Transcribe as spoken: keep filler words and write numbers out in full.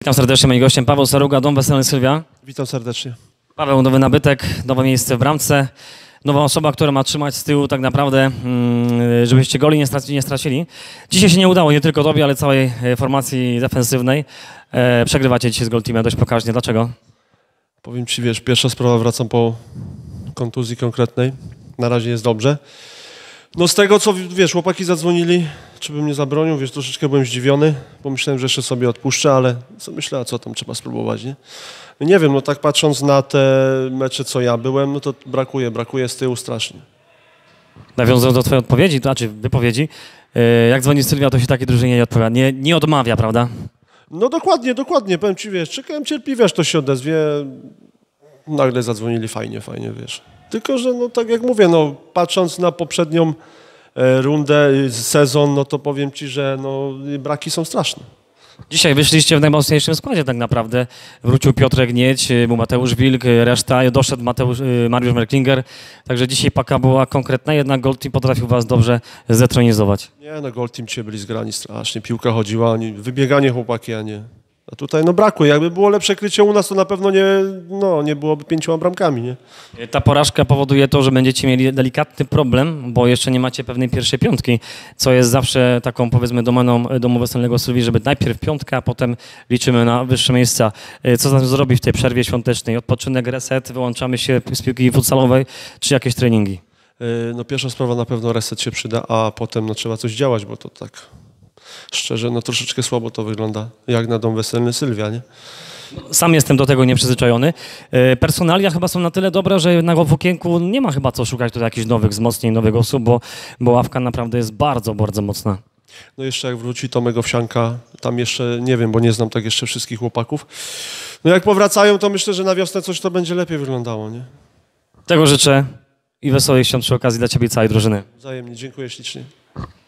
Witam serdecznie, moim gościem Paweł Saruga, Dom Weselny Sylwia. Witam serdecznie. Paweł, nowy nabytek, nowe miejsce w bramce, nowa osoba, która ma trzymać z tyłu tak naprawdę, mm, żebyście goli nie stracili, nie stracili. Dzisiaj się nie udało, nie tylko tobie, ale całej e, formacji defensywnej. E, przegrywacie dzisiaj z Gold Teamem dość pokaźnie. Dlaczego? Powiem ci, wiesz, pierwsza sprawa, wracam po kontuzji konkretnej. Na razie jest dobrze. No z tego, co, wiesz, chłopaki zadzwonili, czy bym nie zabronił, wiesz, troszeczkę byłem zdziwiony. Pomyślałem, że jeszcze sobie odpuszczę, ale co myślę, a co tam trzeba spróbować, nie? No nie wiem, no tak patrząc na te mecze, co ja byłem, no to brakuje, brakuje z tyłu strasznie. Nawiązując do twojej odpowiedzi, to znaczy wypowiedzi, e, jak dzwoni Sylwia, to się takiej drużynie nie odpowiada, nie, nie odmawia, prawda? No dokładnie, dokładnie, powiem ci, wiesz, czekałem cierpliwie, aż to się odezwie. Nagle zadzwonili fajnie, fajnie, wiesz. Tylko, że no tak jak mówię, no patrząc na poprzednią e, rundę, sezon, no to powiem ci, że no braki są straszne. Dzisiaj wyszliście w najmocniejszym składzie tak naprawdę. Wrócił Piotrek Niedź, był Mateusz Wilk, reszta, doszedł Mateusz, Mariusz Merklinger. Także dzisiaj paka była konkretna, jednak Gold Team potrafił was dobrze zetronizować. Nie, no Gold Team dzisiaj byli zgrani strasznie, piłka chodziła, oni, wybieganie chłopaki, a nie. A tutaj no brakuje, jakby było lepsze krycie u nas, to na pewno nie, no, nie byłoby pięcioma bramkami, nie? Ta porażka powoduje to, że będziecie mieli delikatny problem, bo jeszcze nie macie pewnej pierwszej piątki, co jest zawsze taką, powiedzmy, domeną Domu Weselnego Sylwii, żeby najpierw piątka, a potem liczymy na wyższe miejsca. Co znaczy zrobić w tej przerwie świątecznej? Odpoczynek, reset, wyłączamy się z piłki futsalowej, czy jakieś treningi? No pierwsza sprawa, na pewno reset się przyda, a potem no, trzeba coś działać, bo to tak szczerze, no troszeczkę słabo to wygląda, jak na Dom Weselny Sylwia, nie? Sam jestem do tego nieprzyzwyczajony. Personalia chyba są na tyle dobre, że na w okienku nie ma chyba co szukać tutaj jakichś nowych wzmocnień, nowych osób, bo, bo ławka naprawdę jest bardzo, bardzo mocna. No jeszcze jak wróci Tomek Owsianka, tam jeszcze nie wiem, bo nie znam tak jeszcze wszystkich chłopaków. No jak powracają, to myślę, że na wiosnę coś to będzie lepiej wyglądało, nie? Tego życzę i wesołych świąt przy okazji dla ciebie i całej drużyny. Wzajemnie, dziękuję ślicznie.